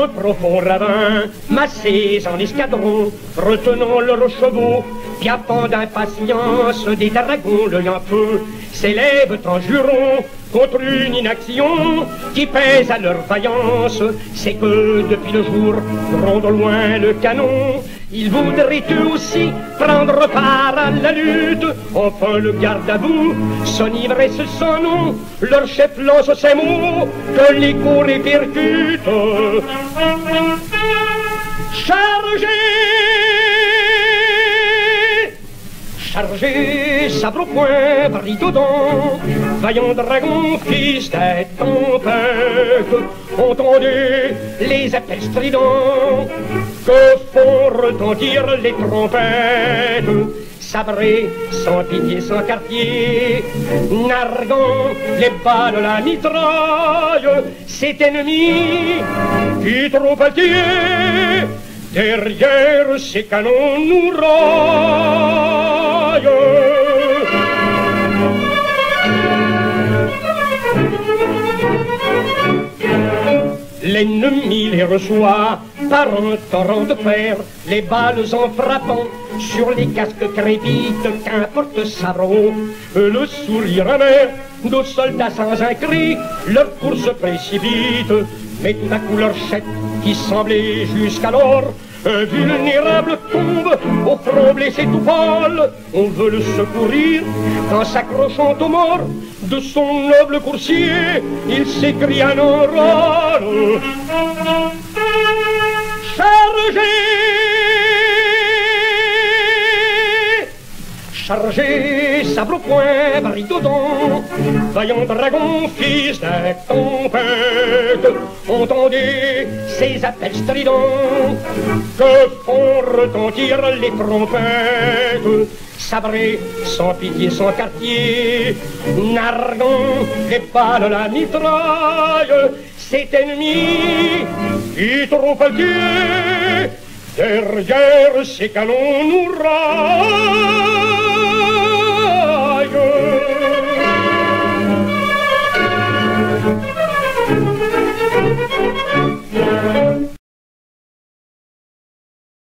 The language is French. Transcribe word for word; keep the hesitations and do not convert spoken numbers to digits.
un profond ravin, massés en escadron, retenant leurs chevaux, piappant d'impatience, des dragons l'œil en feu, s'élèvent en jurant contre une inaction qui pèse à leur vaillance. C'est que depuis le jour gronde au loin le canon. Ils voudraient eux aussi prendre part à la lutte. Enfin le garde à vous, son ivresse sans nom, leur chef lance ces mots que l'écho répercute. Chargez! Chargez, sabre au poing, bride aux dents, vaillant dragon, fils des tempêtes, entendez les appels stridents que font retentir les trompettes. Sabrés, sans pitié, sans quartier, narguant les balles, la mitraille, cet ennemi qui trop altier, derrière ses canons nous raille. L'ennemi les reçoit par un torrent de fer, les balles en frappant sur les casques crépitent, qu'importe sabre, le sourire amer, nos soldats sans un cri, leur course se précipite, mais tout à coup leur chef, qui semblait jusqu'alors invulnérable, tombe au front blessé tout pâle. On veut le secourir quand s'accrochant aux morts de son noble coursier, il s'écrie un râle. Chargez! Chargez, sabre au poing, bride aux dents, vaillant dragon, fils des tempêtes, entendez ces appels stridents que font retentir les trompettes. Sabrés, sans pitié, sans quartier, narguant les balles, la mitraille, cet ennemi qui trop altier, derrière ses canons nous raille.